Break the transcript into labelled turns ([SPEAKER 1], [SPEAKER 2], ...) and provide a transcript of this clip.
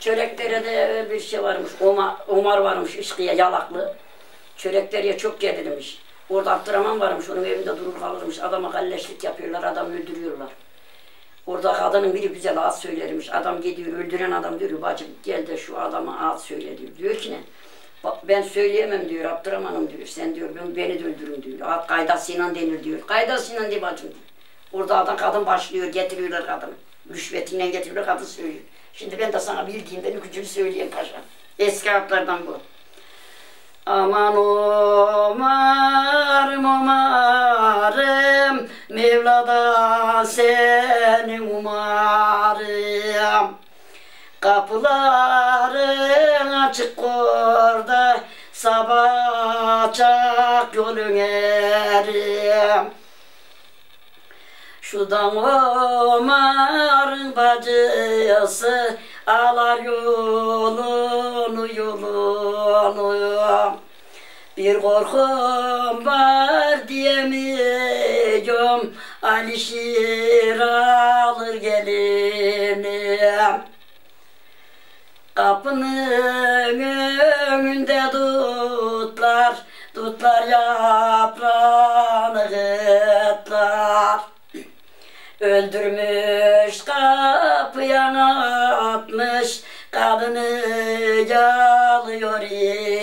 [SPEAKER 1] Çöreklere de bir şey varmış, Omar varmış İşkiye Yalaklı. Çörekler'e çok gelirmiş. Orada Abdurrahman varmış, onun evinde durur kalırmış. Adama kalleşlik yapıyorlar, adamı öldürüyorlar. Orada kadının biri güzel ağız söylermiş. Adam gidiyor, öldüren adam diyor, bacım gel de şu adama ağız söyle diyor. Diyor ki ne? Ben söyleyemem diyor, Abdurrahman'ım diyor. Sen diyor, beni de öldürün diyor. Ağız kaydasıyla denir diyor. Kaydasıyla de bacım diyor. Orada adam kadın başlıyor, getiriyorlar kadını. Rüşvetiyle getiriyorlar, kadın söylüyor. Şimdi ben de sana bildiğimden ülkücülü söyleyeyim paşa. Eski hatlardan bu. Aman Omar'ım Omar'ım, Mevla'dan seni umarım. Kapıların açık orada, sabah çak yolun erim. Şudan Omar'ın bacısı alar yolunu yolunu. Bir korkum var diyemiyorum, Alişir alır gelinim. Kapının önünde dutlar yaprağını gıtlar. Öldürmüş kapıya atmış, kadını yalıyor